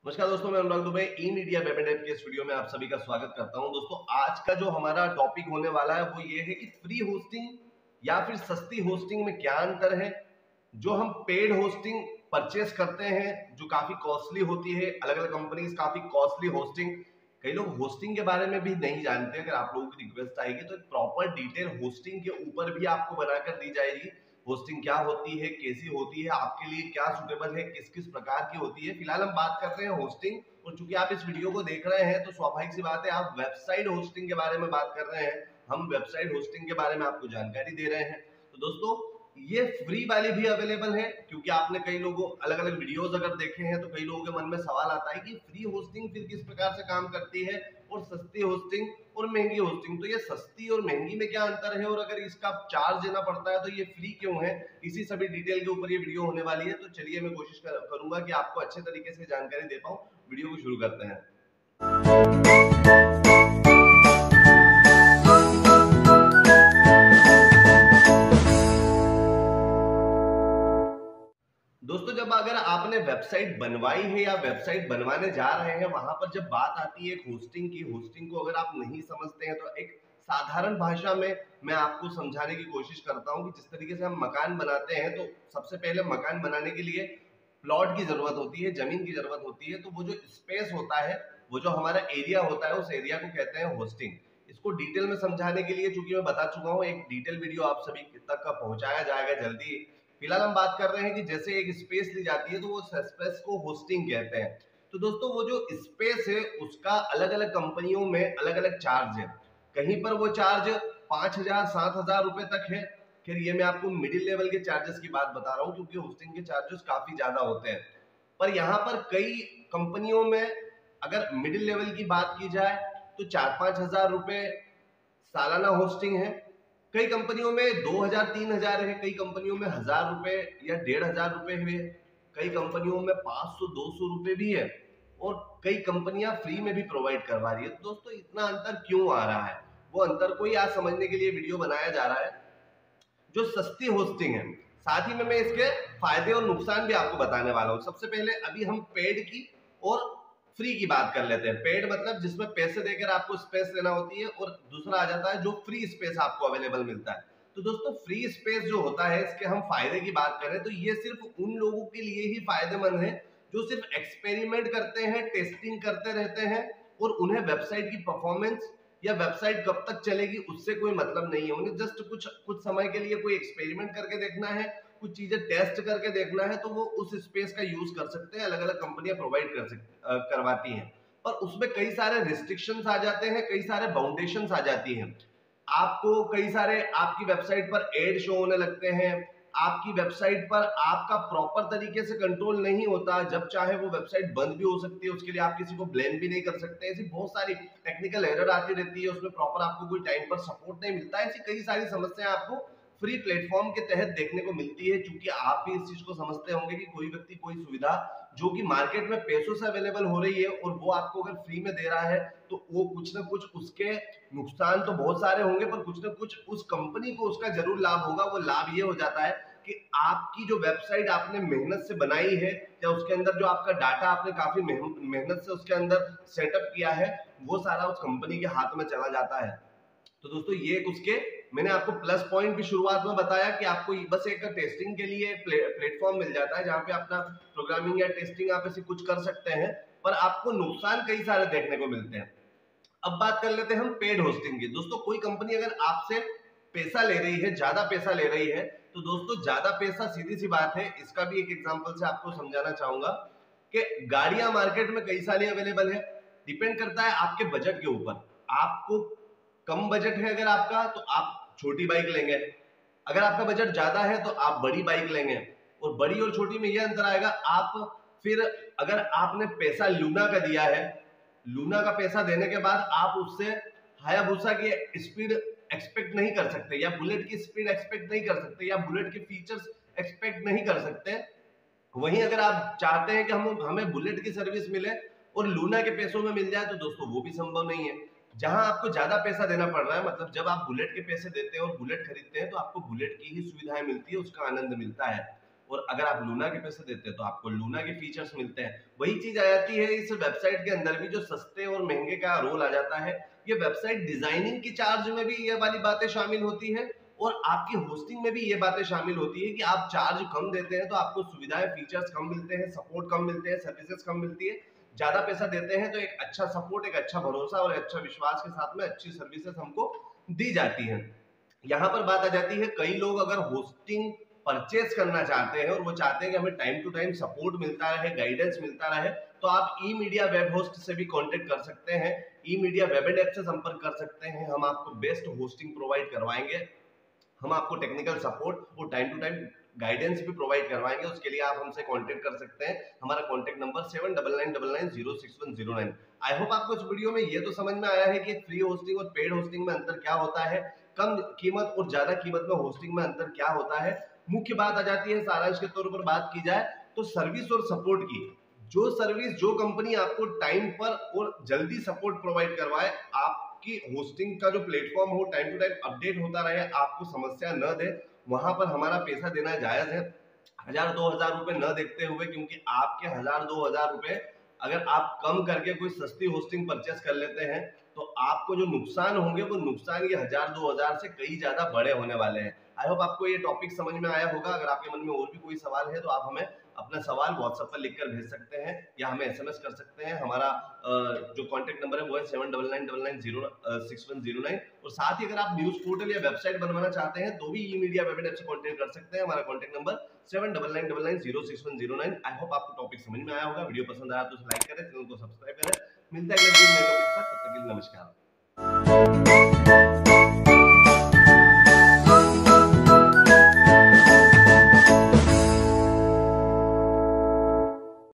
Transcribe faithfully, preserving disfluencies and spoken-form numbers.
नमस्कार दोस्तों, मैं Anurag Dubey E Media Web and App के इस वीडियो में आप सभी का स्वागत करता हूं। दोस्तों, आज का जो हमारा टॉपिक होने वाला है वो ये है कि फ्री होस्टिंग या फिर सस्ती होस्टिंग में क्या अंतर है। जो हम पेड होस्टिंग परचेस करते हैं जो काफी कॉस्टली होती है, अलग अलग कंपनीज काफी कॉस्टली होस्टिंग, कई लोग होस्टिंग के बारे में भी नहीं जानते। अगर आप लोगों की रिक्वेस्ट आएगी तो एक प्रॉपर डिटेल होस्टिंग के ऊपर भी आपको बनाकर दी जाएगी। होस्टिंग क्या होती है, कैसी होती है, आपके लिए क्या सुटेबल है, किस किस प्रकार की होती है। फिलहाल हम बात करते हैं होस्टिंग, और चूंकि आप इस वीडियो को देख रहे हैं तो स्वाभाविक सी बात है आप वेबसाइट होस्टिंग के बारे में बात कर रहे हैं। हम वेबसाइट होस्टिंग के बारे में आपको जानकारी दे रहे हैं। तो दोस्तों, ये फ्री वाली भी अवेलेबल है, क्योंकि आपने कई लोगों अलग अलग वीडियोस अगर देखे हैं तो कई लोगों के मन में सवाल आता है कि फ्री होस्टिंग फिर किस प्रकार से काम करती है और सस्ती होस्टिंग और महंगी होस्टिंग। तो ये सस्ती और महंगी में क्या अंतर है, और अगर इसका चार्ज देना पड़ता है तो ये फ्री क्यों है, इसी सभी डिटेल के ऊपर ये वीडियो होने वाली है। तो चलिए मैं कोशिश कर, करूंगा कि आपको अच्छे तरीके से जानकारी दे पाऊं। वीडियो को शुरू करते हैं। दोस्तों, जब अगर आपने वेबसाइट बनवाई है या वेबसाइट बनवाने जा रहे हैं, वहां पर जब बात आती है होस्टिंग की, होस्टिंग को अगर आप नहीं समझते हैं तो एक साधारण भाषा में मैं आपको समझाने की कोशिश करता हूं कि जिस तरीके से हम मकान बनाते हैं तो सबसे पहले मकान बनाने के लिए प्लॉट की जरूरत होती है, जमीन की जरूरत होती है। तो वो जो स्पेस होता है, वो जो हमारा एरिया होता है, उस एरिया को कहते हैं होस्टिंग। इसको डिटेल में समझाने के लिए चूंकि मैं बता चुका हूँ, एक डिटेल वीडियो आप सभी तक पहुंचाया जाएगा जल्दी। फिलहाल हम बात कर रहे हैं कि जैसे एक स्पेस ली जाती है तो वो स्पेस को होस्टिंग कहते हैं। तो दोस्तों, वो जो स्पेस है उसका अलग अलग कंपनियों में अलग अलग चार्ज है। कहीं पर वो चार्ज पांच हजार सात हजार रुपए तक है। फिर ये मैं आपको मिडिल लेवल के चार्जेस की बात बता रहा हूँ, क्योंकि होस्टिंग के चार्जेस काफी ज्यादा होते हैं। पर यहाँ पर कई कंपनियों में अगर मिडिल लेवल की बात की जाए तो चार पांच हजार रुपए सालाना होस्टिंग है। कई कंपनियों में दो हजार तीन हजार है, कई कंपनियों में हजार रुपए या डेढ़ हजार रुपए है, कई कंपनियों में पांच सौ दो सौ रुपए भी है, और कई कंपनियां फ्री में भी प्रोवाइड करवा रही है। तो दोस्तों, इतना अंतर क्यों आ रहा है, वो अंतर को ही आज समझने के लिए वीडियो बनाया जा रहा है। जो सस्ती होस्टिंग है, साथ ही में मैं इसके फायदे और नुकसान भी आपको बताने वाला हूं। सबसे पहले अभी हम पेड की और फ्री की बात कर लेते हैं। पेड मतलब जिसमें पैसे देकर आपको स्पेस लेना होती है, और दूसरा आ जाता है जो फ्री स्पेस आपको अवेलेबल मिलता है। तो दोस्तों, फ्री स्पेस जो होता है, इसके हम फायदे की बात करें तो ये सिर्फ उन लोगों के लिए ही फायदेमंद है जो सिर्फ एक्सपेरिमेंट करते हैं, टेस्टिंग करते रहते हैं, और उन्हें वेबसाइट की परफॉर्मेंस या वेबसाइट कब तक चलेगी उससे कोई मतलब नहीं है। उन्हें जस्ट कुछ कुछ समय के लिए कोई एक्सपेरिमेंट करके देखना है, कुछ चीजें टेस्ट करके देखना है, तो वो उस स्पेस का यूज कर सकते हैं। अलग अलग कंपनियां प्रोवाइड कर सकती करवाती हैं, पर उसमें कई सारे रिस्ट्रिक्शंस आ जाते हैं, कई सारे बाउंडेशंस आ जाती हैं। आपको कई सारे आपकी वेबसाइट पर एड शो होने लगते हैं, आपकी वेबसाइट पर आपका प्रॉपर तरीके से कंट्रोल नहीं होता, जब चाहे वो वेबसाइट बंद भी हो सकती है, उसके लिए आप किसी को ब्लेम भी नहीं कर सकते। ऐसी बहुत सारी टेक्निकल एरर आती रहती है, उसमें प्रॉपर आपको कोई टाइम पर सपोर्ट नहीं मिलता। ऐसी कई सारी समस्याएं आपको फ्री प्लेटफॉर्म के तहत देखने को मिलती है। चूंकि आप भी इस चीज को समझते होंगे कि कोई व्यक्ति कोई सुविधा जो कि मार्केट में पैसों से अवेलेबल हो रही है और वो आपको अगर फ्री में दे रहा है, तो वो कुछ ना कुछ उसके नुकसान तो बहुत सारे होंगे, पर कुछ ना कुछ उस कंपनी को उसका जरूर लाभ होगा। वो लाभ ये हो जाता है कि आपकी जो वेबसाइट आपने मेहनत से बनाई है, या उसके अंदर जो आपका डाटा आपने काफी मेहनत से उसके अंदर सेटअप किया है, वो सारा उस कंपनी के हाथ में चला जाता है। तो दोस्तों, ये उसके मैंने आपको प्लस पॉइंट भी शुरुआत में बताया कि आपको बस एक टेस्टिंग के लिए प्ले, प्लेटफॉर्म मिल जाता है जहां पे अपना प्रोग्रामिंग या टेस्टिंग आप ऐसे कुछ कर सकते हैं, पर आपको नुकसान कई सारे देखने को मिलते हैं। अब बात कर लेते हैं हम पेड होस्टिंग की। दोस्तों, कोई कंपनी अगर आपसे पैसा ले रही है, ज्यादा पैसा ले रही है, तो दोस्तों ज्यादा पैसा सीधी सी बात है, इसका भी एक एग्जांपल से आपको समझाना चाहूंगा कि गाड़ियां मार्केट में कई सारी अवेलेबल है। डिपेंड करता है आपके बजट के ऊपर। आपको कम बजट है अगर आपका, तो आप छोटी बाइक लेंगे। अगर आपका बजट ज्यादा है तो आप बड़ी बाइक लेंगे। और बड़ी और छोटी में यह अंतर आएगा, आप फिर अगर आपने पैसा लूना का दिया है, लूना का पैसा देने के बाद आप उससे हायाबुसा की स्पीड एक्सपेक्ट नहीं कर सकते, या बुलेट की स्पीड एक्सपेक्ट नहीं कर सकते, या बुलेट के फीचर्स एक्सपेक्ट नहीं कर सकते। वहीं अगर आप चाहते हैं कि हम हमें बुलेट की सर्विस मिले और लूना के पैसों में मिल जाए, तो दोस्तों वो भी संभव नहीं है। जहां आपको ज्यादा पैसा देना पड़ रहा है, मतलब जब आप बुलेट के पैसे देते हैं और बुलेट खरीदते हैं, तो आपको बुलेट की ही सुविधाएं मिलती है, उसका आनंद मिलता है। और अगर आप लूना के पैसे देते हैं तो आपको लूना के फीचर्स मिलते हैं। वही चीज आ जाती है इस वेबसाइट के अंदर भी, जो सस्ते और महंगे का रोल आ जाता है। ये वेबसाइट डिजाइनिंग की चार्ज में भी ये वाली बातें शामिल होती है और आपकी होस्टिंग में भी ये बातें शामिल होती है कि आप चार्ज कम देते हैं तो आपको सुविधाएं, फीचर्स कम मिलते हैं, सपोर्ट कम मिलते हैं, सर्विसेज कम मिलती है। ज्यादा पैसा देते हैं तो एक अच्छा सपोर्ट, एक अच्छा भरोसा और अच्छा विश्वास के साथ में अच्छी सर्विसेज हमको दी जाती है। यहाँ पर बात आ जाती है, कई लोग अगर होस्टिंग परचेज करना चाहते हैं और वो चाहते हैं कि हमें टाइम टू टाइम सपोर्ट मिलता रहे, गाइडेंस मिलता रहे, तो आप ई मीडिया वेब होस्ट से भी कांटेक्ट कर सकते हैं। E Media Web and App से संपर्क कर सकते हैं। हम आपको बेस्ट होस्टिंग प्रोवाइड करवाएंगे। हम आपको टेक्निकल सपोर्ट और टाइम टू टाइम गाइडेंस भी प्रोवाइड करवाएंगे। उसके लिए आप हमसे कांटेक्ट कर सकते हैं। हमारा contact number seven double nine double nine zero six one zero nine. I hope आपको इस वीडियो में ये तो समझ में आया है कि फ्री होस्टिंग और पेड होस्टिंग में अंतर क्या होता है, कम कीमत और ज्यादा कीमत में होस्टिंग में अंतर क्या होता है। मुख्य बात आ जाती है, सारांश के तौर पर बात की जाए तो सर्विस और सपोर्ट की। जो सर्विस, जो कंपनी आपको टाइम पर और जल्दी सपोर्ट प्रोवाइड करवाए, आपकी होस्टिंग का जो प्लेटफॉर्म हो टाइम टू टाइम अपडेट होता रहे, आपको समस्या न दे, वहां पर हमारा पैसा देना जायज है। हजार दो हजार रुपए न देखते हुए, क्योंकि आपके हजार दो हजार रुपए अगर आप कम करके कोई सस्ती होस्टिंग परचेस कर लेते हैं तो आपको जो नुकसान होंगे वो नुकसान ये हजार दो हजार से कई ज्यादा बड़े होने वाले हैं। आई होप आपको ये टॉपिक समझ में आया होगा। अगर आपके मन में और भी कोई सवाल है तो आप हमें अपना सवाल व्हाट्सएप पर लिखकर भेज सकते हैं या हमें एसएमएस कर सकते हैं। हमारा जो कॉन्टेक्ट नंबर है वो है seven double nine double nine zero six one zero nine. और साथ ही अगर आप न्यूज पोर्टल या वेबसाइट बनवाना चाहते हैं तो भी ई मीडिया वेब ऐप से कॉन्टेक्ट कर सकते हैं। हमारा contact number seven double nine double nine zero six one zero nine. I hope आपको टॉपिक समझ में आया होगा। वीडियो पसंद आया तो लाइक करें, चैनल को सब्सक्राइब करें। मिलता है अगले वीडियो में नए टॉपिक के साथ, तब तक के लिए नमस्कार।